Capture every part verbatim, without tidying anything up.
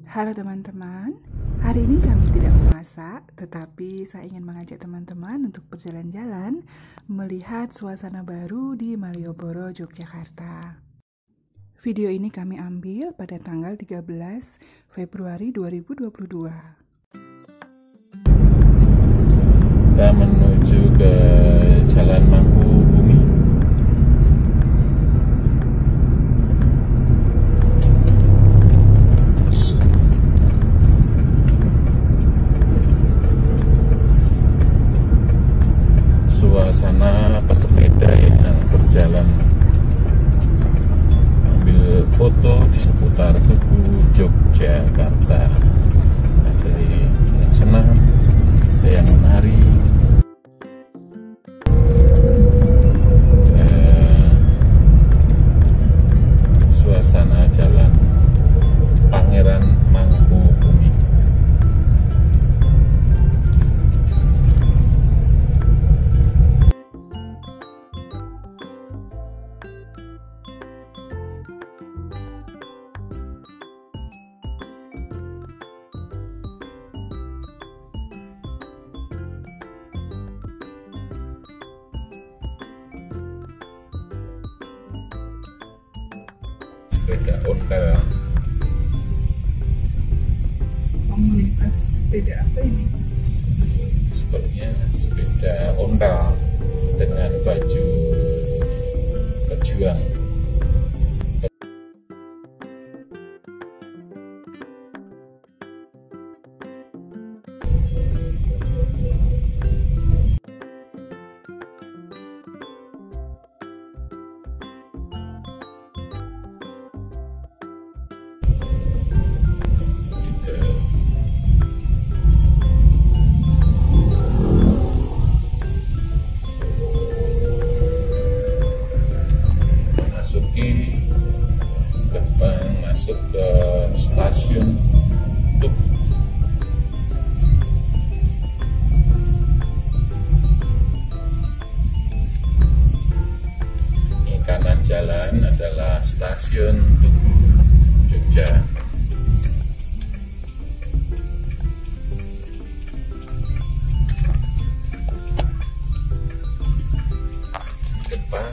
Halo teman-teman, hari ini kami tidak memasak, tetapi saya ingin mengajak teman-teman untuk berjalan-jalan melihat suasana baru di Malioboro, Yogyakarta. Video ini kami ambil pada tanggal tiga belas Februari dua ribu dua puluh dua. Kita menuju ke Jalan Mangkubumi. Suasana pesepeda yang berjalan ambil foto di seputar Tugu Yogyakarta. Ada yang senang, ada yang menari. Eh, suasana jalan Pangeran Mangkubumi. Sepeda ontel. Komunitas sepeda apa ini? Sepertinya sepeda ontel dengan baju pejuang. Gerbang masuk ke stasiun Tugu. Di kanan jalan adalah stasiun Tugu Jogja. Depan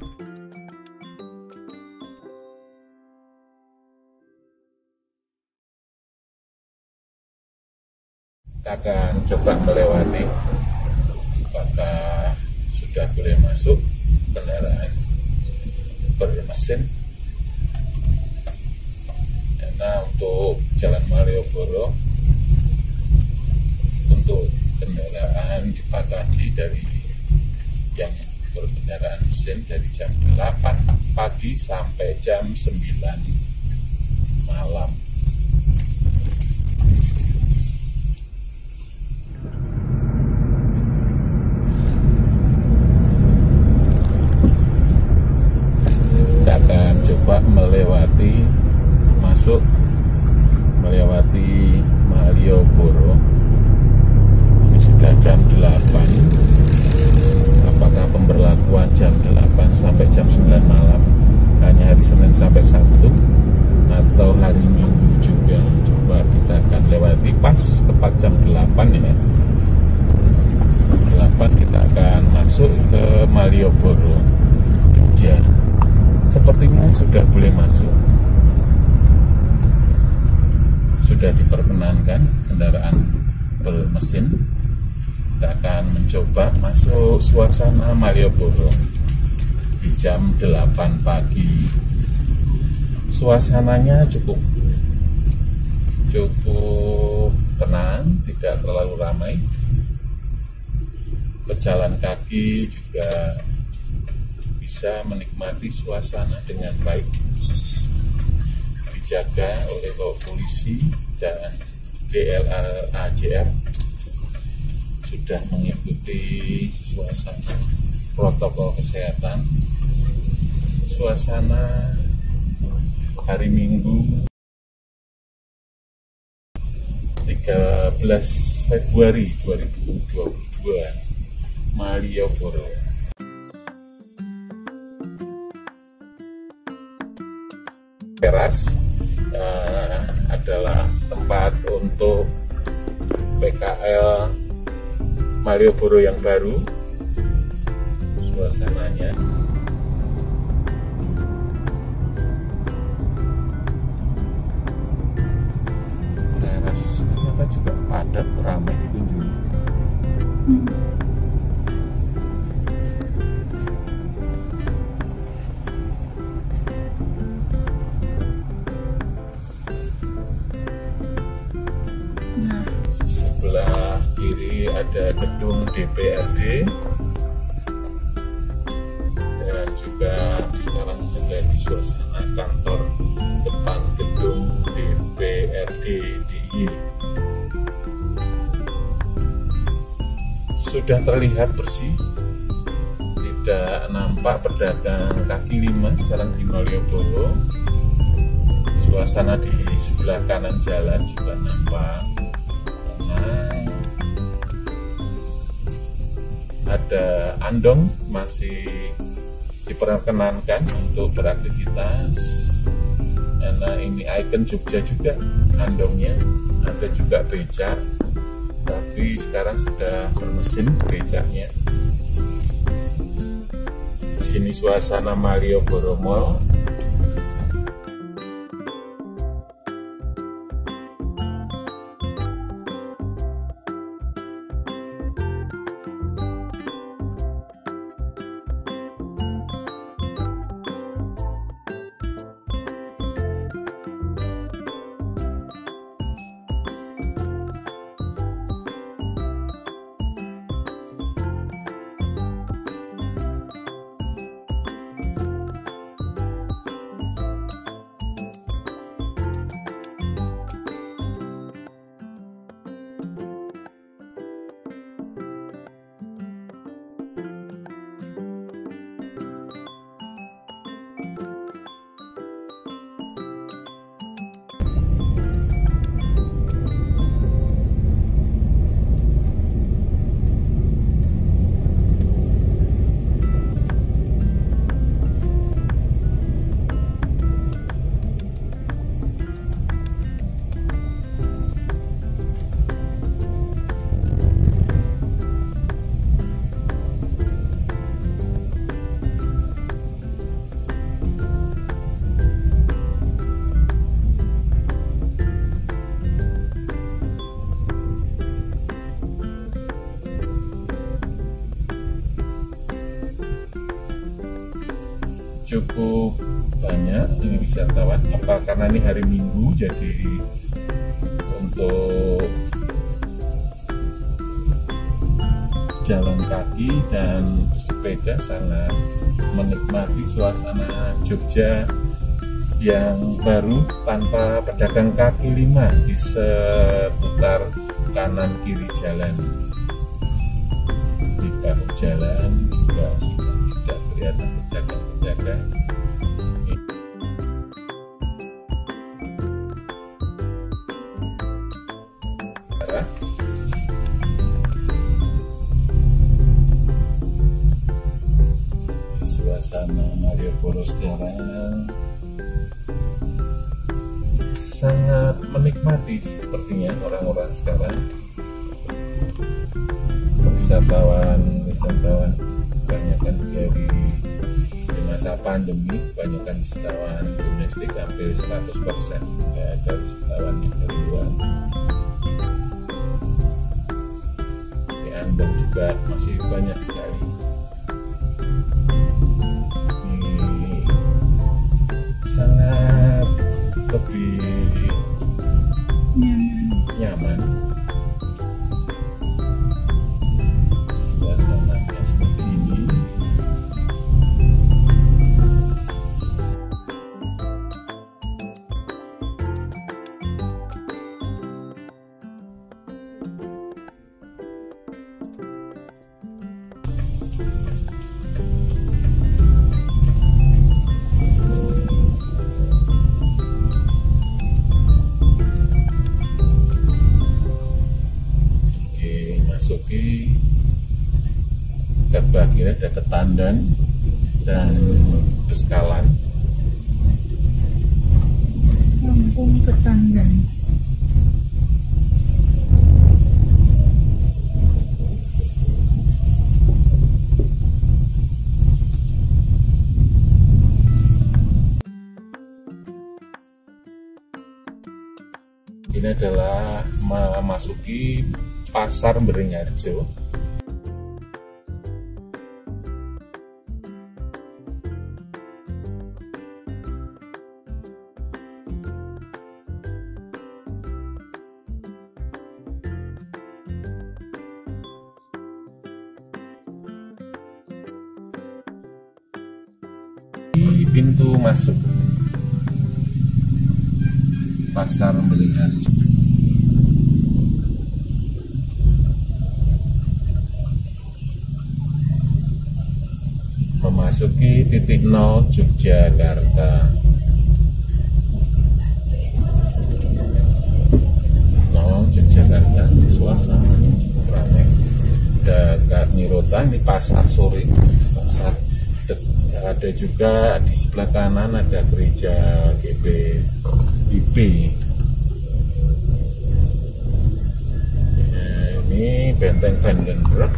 kita akan coba melewati, apakah sudah boleh masuk kendaraan bermesin. Karena untuk Jalan Malioboro untuk kendaraan dibatasi dari yang berkendaraan mesin dari jam delapan pagi sampai jam sembilan malam. Coba melewati masuk melewati Malioboro. Ini sudah jam delapan. Apakah pemberlakuan jam delapan sampai jam sembilan malam hanya hari Senin sampai Sabtu atau hari Minggu juga? Coba kita akan lewati pas tepat jam delapan ya. delapan kita akan masuk ke Malioboro, Jogja. Sepertinya sudah boleh masuk, sudah diperkenankan kendaraan bermesin. Kita akan mencoba masuk suasana Malioboro di jam delapan pagi. Suasananya cukup cukup tenang, tidak terlalu ramai. Pejalan kaki juga bisa menikmati suasana dengan baik, dijaga oleh polisi dan D L A J R sudah mengikuti suasana protokol kesehatan. Suasana hari Minggu tiga belas Februari dua ribu dua puluh dua, Malioboro. Teras uh, adalah untuk P K L Malioboro yang baru. Suasananya teras ternyata juga padat, ramai dikunjungi. hmm. Nah, sebelah kiri ada gedung D P R D dan juga sekarang menjadi suasana kantor depan gedung D P R D D I Y. Sudah terlihat bersih, tidak nampak pedagang kaki lima sekarang di Malioboro. Suasana di sebelah kanan jalan juga nampak tenang. Ada andong masih diperkenankan untuk beraktivitas karena ini ikon Jogja juga andongnya. Ada juga becak, tapi sekarang sudah bermesin becaknya. Di sini suasana Malioboro Mall. Cukup banyak ini wisatawan, apa karena ini hari Minggu, jadi untuk jalan kaki dan sepeda sangat menikmati suasana Jogja yang baru tanpa pedagang kaki lima di seputar kanan kiri jalan. Di bahu jalan juga sudah tidak kelihatan pedagang-pedagang. Suasana Malioboro sekarang sangat menikmati sepertinya orang-orang sekarang. Wisatawan wisatawan kebanyakan dari di masa pandemi, kebanyakan wisatawan domestik hampir seratus persen, tidak ada wisatawan yang dari luar. Di Andong juga masih banyak sekali. Ini sangat lebih nyaman. nyaman. Suasananya seperti ini. Masuki ke bagian ada Ketandan dan Beskalan. Kampung Ketandan. Ini adalah memasuki Pasar Beringharjo. Di pintu masuk Pasar Beringharjo. Memasuki titik nol Yogyakarta. Nol Yogyakarta, suasana cukup ramai. Dekat Nirota, ini pasar sore, pasar. Ada juga di sebelah kanan ada gereja G B I B. Nah, ini Benteng Vandenberg.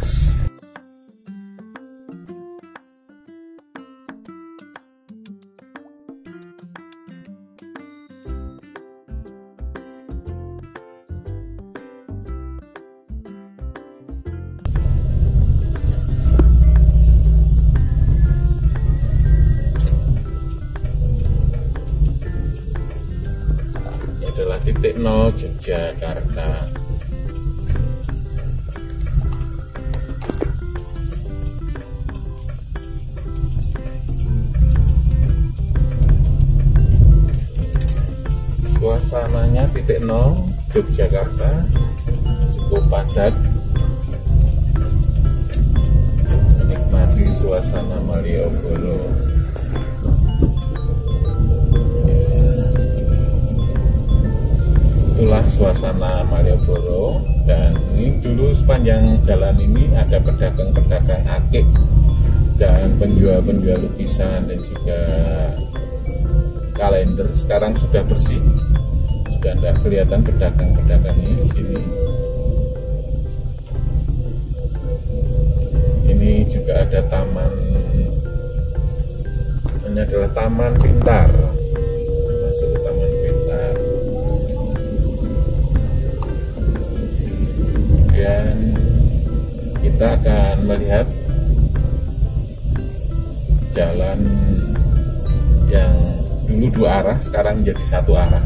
Adalah titik nol Yogyakarta. Suasananya titik nol Yogyakarta cukup padat. Menikmati suasana Malioboro. Itulah suasana Malioboro, dan ini dulu sepanjang jalan ini ada pedagang-pedagang akik dan penjual-penjual lukisan dan juga kalender. Sekarang sudah bersih, sudah tidak kelihatan pedagang-pedagangnya di sini. Ini juga ada taman, ini adalah Taman Pintar. Masuk ke Taman Pintar. Dan kita akan melihat jalan yang dulu dua arah sekarang menjadi satu arah.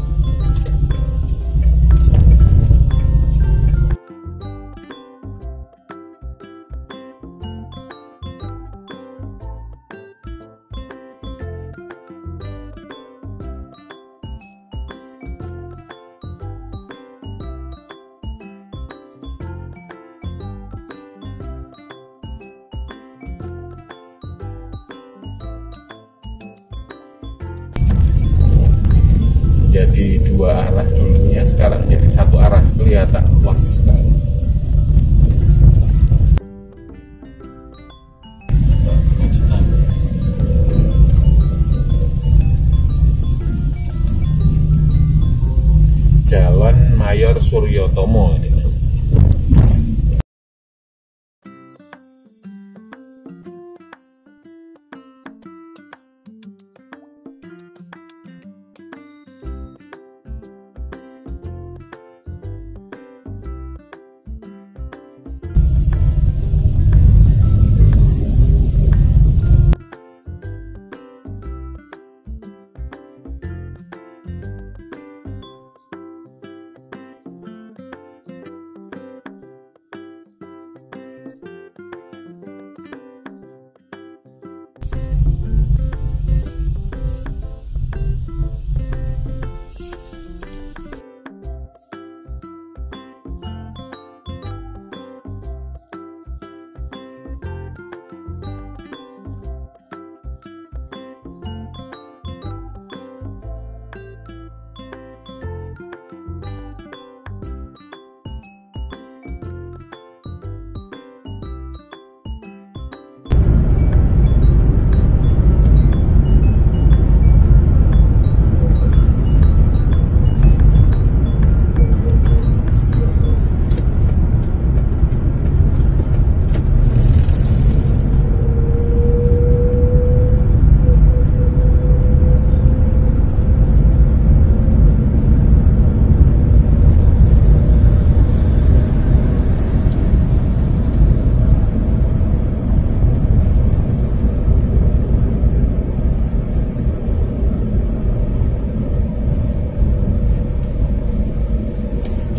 Jadi dua arah dulunya, sekarang jadi satu arah, kelihatan luas sekali. Jalan Mayor Suryotomo ini.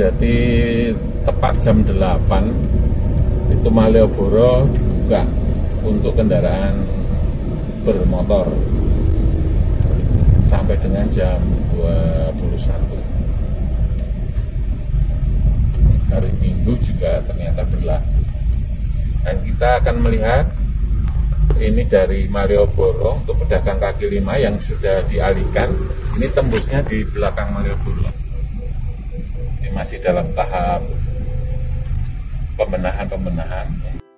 Jadi tepat jam delapan itu Malioboro dibuka untuk kendaraan bermotor sampai dengan jam dua puluh satu. Hari Minggu juga ternyata berlaku. Dan kita akan melihat ini dari Malioboro untuk pedagang kaki lima yang sudah dialihkan. Ini tembusnya di belakang Malioboro. Ini masih dalam tahap pembenahan-pembenahan.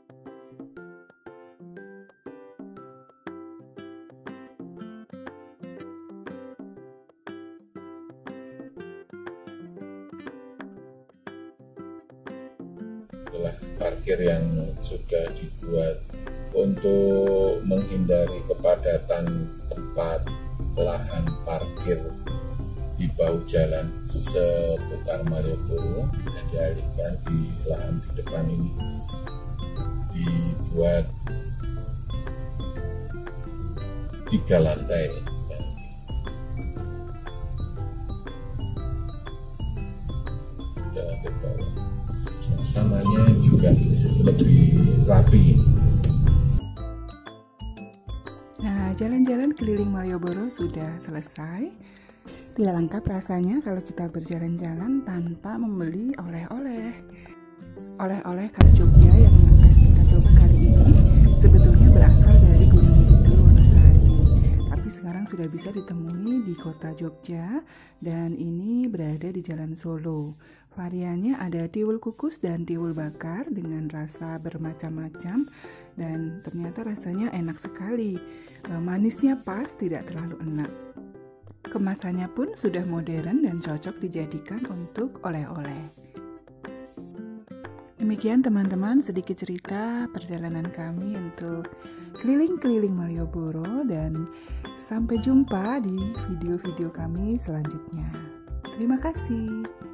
Itulah parkir yang sudah dibuat untuk menghindari kepadatan tempat lahan parkir di bahu jalan seputar Malioboro dan dialihkan di lahan di depan ini. Dibuat tiga lantai. Tiga lantai bawah. Suasananya juga lebih rapi. Nah, jalan-jalan keliling Malioboro sudah selesai. Tidak lengkap rasanya kalau kita berjalan-jalan tanpa membeli oleh-oleh. Oleh-oleh khas Jogja yang akan kita coba kali ini sebetulnya berasal dari Gunung Kidul Wonosari, tapi sekarang sudah bisa ditemui di kota Jogja dan ini berada di Jalan Solo. Variannya ada tiwul kukus dan tiwul bakar dengan rasa bermacam-macam dan ternyata rasanya enak sekali. Manisnya pas, tidak terlalu enak. Kemasannya pun sudah modern dan cocok dijadikan untuk oleh-oleh. Demikian teman-teman sedikit cerita perjalanan kami untuk keliling-keliling Malioboro dan sampai jumpa di video-video kami selanjutnya. Terima kasih.